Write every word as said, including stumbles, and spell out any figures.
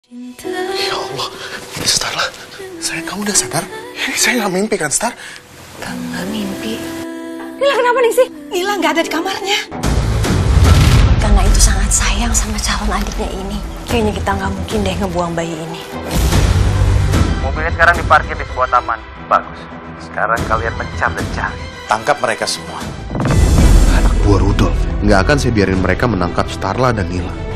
Ya Allah, Starla, sayang kamu udah sadar? Ini saya nggak mimpi kan, Star? Kamu nggak mimpi. Nila kenapa nih sih? Nila nggak ada di kamarnya. Karena itu sangat sayang sama calon adiknya ini. Kayaknya kita nggak mungkin deh ngebuang bayi ini. Mobilnya sekarang diparkir di sebuah taman. Bagus. Sekarang kalian mencap dan cari. Tangkap mereka semua. Anak buah Rudolf. Nggak akan saya biarin mereka menangkap Starla dan Nila.